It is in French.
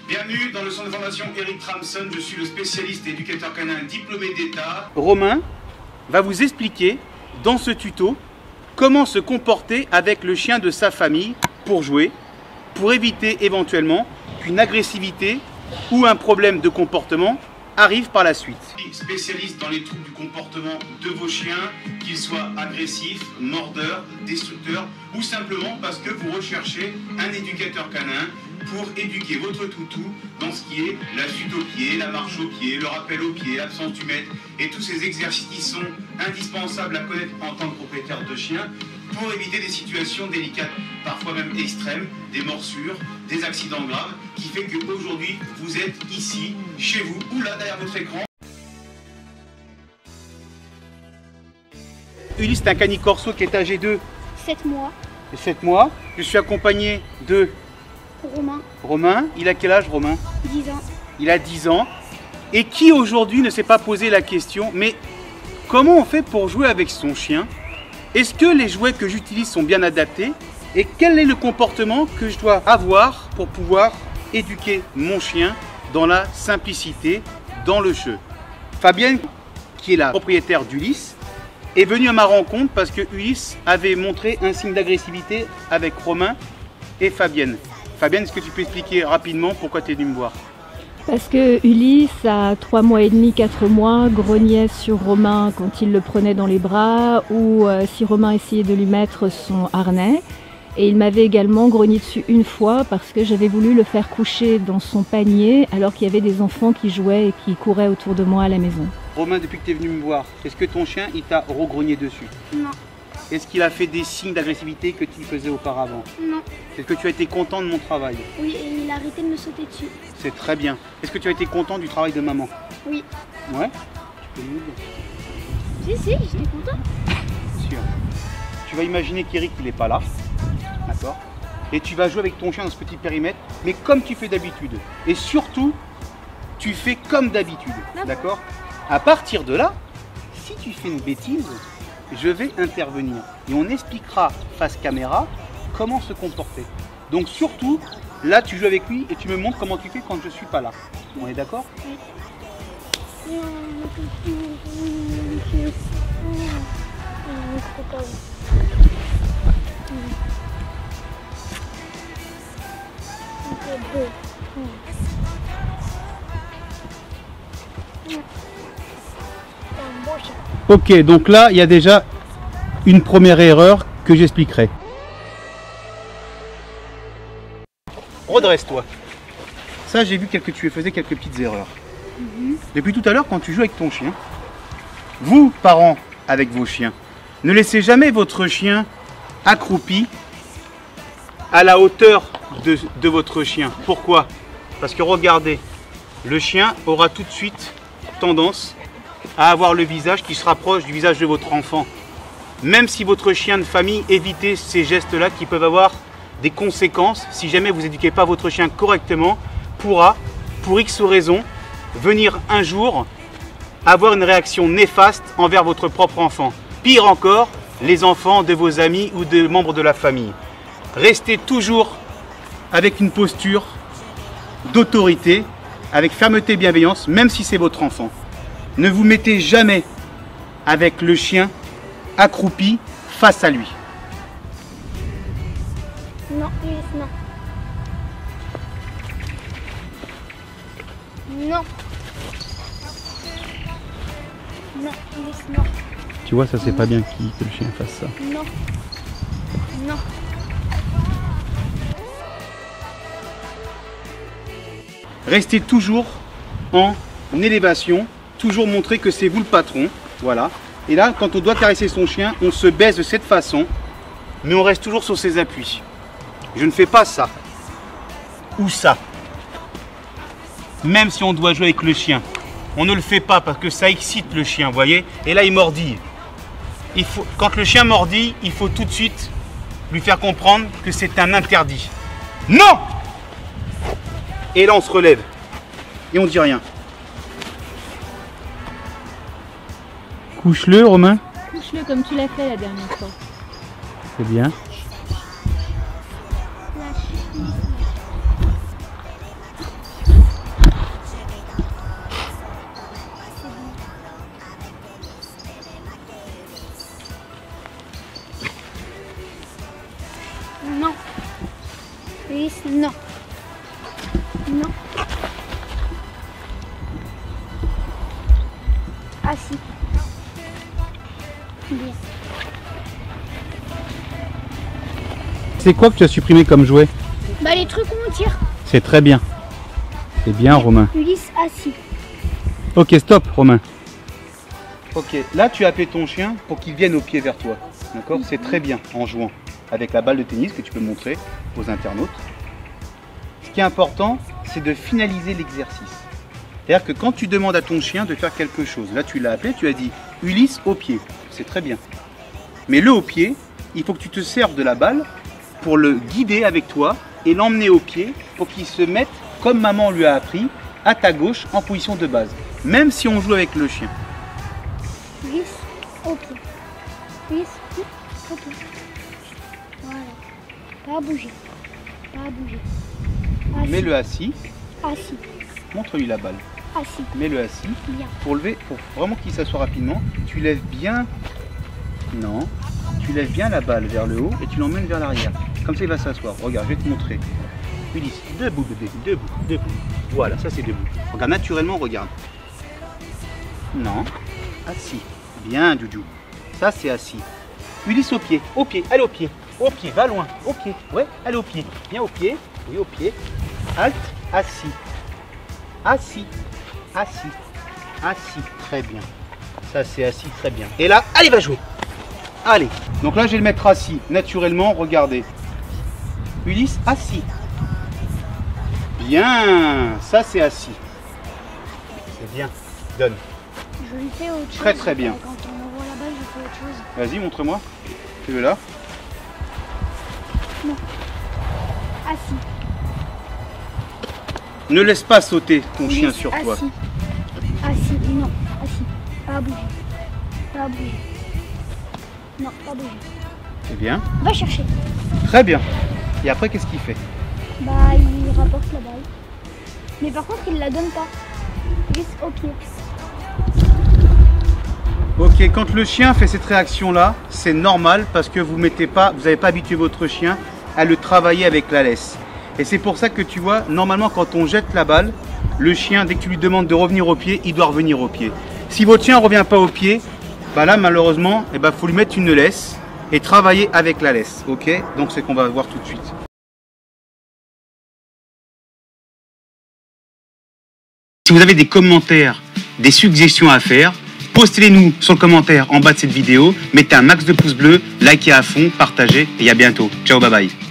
Bienvenue dans le centre de formation Eric Tramson, je suis le spécialiste éducateur canin diplômé d'État. Romain va vous expliquer dans ce tuto comment se comporter avec le chien de sa famille pour jouer, pour éviter éventuellement qu'une agressivité ou un problème de comportement arrive par la suite. Spécialiste dans les troubles du comportement de vos chiens, qu'ils soient agressifs, mordeurs, destructeurs ou simplement parce que vous recherchez un éducateur canin pour éduquer votre toutou dans ce qui est la chute au pied, la marche au pied, le rappel au pied, l'absence du maître et tous ces exercices qui sont indispensables à connaître en tant que propriétaire de chien pour éviter des situations délicates, parfois même extrêmes, des morsures, des accidents graves, qui fait qu'aujourd'hui vous êtes ici, chez vous ou là derrière votre écran. Ulysse est un canicorso qui est âgé de 7 mois. 7 mois. Je suis accompagné de Romain. Romain. Il a quel âge, Romain? 10 ans. Il a 10 ans. Et qui aujourd'hui ne s'est pas posé la question, mais comment on fait pour jouer avec son chien? Est-ce que les jouets que j'utilise sont bien adaptés? Et quel est le comportement que je dois avoir pour pouvoir éduquer mon chien dans la simplicité, dans le jeu? Fabienne, qui est la propriétaire d'Ulysse, est venue à ma rencontre parce que Ulysse avait montré un signe d'agressivité avec Romain et Fabienne. Fabienne, est-ce que tu peux expliquer rapidement pourquoi tu es venue me voir? Parce que Ulysse, à 3 mois et demi, 4 mois, grognait sur Romain quand il le prenait dans les bras ou si Romain essayait de lui mettre son harnais. Et il m'avait également grogné dessus une fois parce que j'avais voulu le faire coucher dans son panier alors qu'il y avait des enfants qui jouaient et qui couraient autour de moi à la maison. Romain, depuis que tu es venu me voir, est-ce que ton chien il t'a regrogné dessus? Non. Est-ce qu'il a fait des signes d'agressivité que tu faisais auparavant? Non. Est-ce que tu as été content de mon travail? Oui, et il a arrêté de me sauter dessus. C'est très bien. Est-ce que tu as été content du travail de maman? Oui. Ouais. Tu peux nous dire? Si, j'étais content. Sûr. Tu vas imaginer qu'Eric il n'est pas là. D'accord? Et tu vas jouer avec ton chien dans ce petit périmètre, mais comme tu fais d'habitude. Et surtout, tu fais comme d'habitude. D'accord? À partir de là, si tu fais une bêtise, je vais intervenir. Et on expliquera face caméra comment se comporter. Donc surtout, là tu joues avec lui et tu me montres comment tu fais quand je ne suis pas là. On est d'accord? Oui. Ok, donc là, il y a déjà une première erreur que j'expliquerai. Redresse-toi. Ça, j'ai vu que tu faisais quelques petites erreurs. Depuis tout à l'heure, quand tu joues avec ton chien, vous, parents, avec vos chiens, ne laissez jamais votre chien accroupi à la hauteur de votre chien. Pourquoi? Parce que regardez, le chien aura tout de suite tendance à avoir le visage qui se rapproche du visage de votre enfant. Même si votre chien de famille, évitez ces gestes-là qui peuvent avoir des conséquences si jamais vous n'éduquez pas votre chien correctement, pourra, pour X raisons, venir un jour avoir une réaction néfaste envers votre propre enfant. Pire encore, les enfants de vos amis ou de membres de la famille. Restez toujours avec une posture d'autorité, avec fermeté et bienveillance, même si c'est votre enfant. Ne vous mettez jamais avec le chien accroupi face à lui. Non, Ulysse, non. Non. Non, Ulysse, non. Tu vois, ça c'est pas bien que le chien fasse ça. Non. Non. Restez toujours en élévation, toujours montrer que c'est vous le patron. Voilà. Et là, quand on doit caresser son chien, on se baisse de cette façon, mais on reste toujours sur ses appuis. Je ne fais pas ça. Ou ça. Même si on doit jouer avec le chien. On ne le fait pas parce que ça excite le chien, vous voyez. Et là, il mordille. Quand le chien mordille, il faut tout de suite lui faire comprendre que c'est un interdit. Non! Et là, on se relève. Et on dit rien. Couche-le, Romain. Couche-le comme tu l'as fait la dernière fois. C'est bien. Ulysse, non. Non. Assis. Bien. C'est quoi que tu as supprimé comme jouet? Bah les trucs où on tire. C'est très bien. C'est bien, Romain. Ulysse, assis. Ok, stop, Romain. Ok, là tu as appelé ton chien pour qu'il vienne au pied vers toi. D'accord? C'est très bien en jouant avec la balle de tennis que tu peux montrer aux internautes. Ce qui est important, c'est de finaliser l'exercice. C'est-à-dire que quand tu demandes à ton chien de faire quelque chose, là tu l'as appelé, tu as dit Ulysse au pied. C'est très bien. Mais le au pied, il faut que tu te serves de la balle pour le guider avec toi et l'emmener au pied pour qu'il se mette, comme maman lui a appris, à ta gauche en position de base. Même si on joue avec le chien. Ulysse, au pied. Ulysse, au pied. Voilà. Pas à bouger. Pas à bouger. Assis. Mets-le assis. Assis. Montre-lui la balle. Assis. Mets-le assis. Bien. Pour lever, pour vraiment qu'il s'assoie rapidement, tu lèves bien. Non. Tu lèves bien la balle vers le haut et tu l'emmènes vers l'arrière. Comme ça, il va s'asseoir. Regarde, je vais te montrer. Ulysse, debout, bébé. Debout, debout. Voilà, ça c'est debout. Regarde, naturellement, regarde. Non. Assis. Bien, Doudou. Ça, c'est assis. Ulysse au pied. Au pied. Allez au pied. Au pied. Va loin. Au pied. Ouais, allez au pied. Viens au pied. Oui, au pied. Halte. Assis. Assis. Assis. Assis. Très bien. Ça, c'est assis. Très bien. Et là, allez, va jouer. Allez. Donc là, je vais le mettre assis. Naturellement, regardez. Ulysse, assis. Bien. Ça, c'est assis. C'est bien. Donne. Je lui fais autre chose. Très, très bien. Quand on envoie la balle, je fais autre chose. Vas-y, montre-moi. Tu veux là? Assis. Ne laisse pas sauter ton chien Ulysse, sur toi. assis. Assis. Non. Assis. Pas à bouger. Pas à bouger. Non, pas à bouger. C'est bien. Va chercher. Très bien. Et après, qu'est-ce qu'il fait? Bah, il rapporte la balle. Mais par contre, il la donne pas. Juste au pied. Ok, quand le chien fait cette réaction-là, c'est normal parce que vous n'avez pas habitué votre chien à le travailler avec la laisse. Et c'est pour ça que tu vois, normalement, quand on jette la balle, le chien, dès que tu lui demandes de revenir au pied, il doit revenir au pied. Si votre chien ne revient pas au pied, bah là, malheureusement, il faut lui mettre une laisse et travailler avec la laisse. Ok? Donc, c'est qu'on va voir tout de suite. Si vous avez des commentaires, des suggestions à faire, postez-les-nous sur le commentaire en bas de cette vidéo, mettez un max de pouces bleus, likez à fond, partagez et à bientôt. Ciao, bye bye.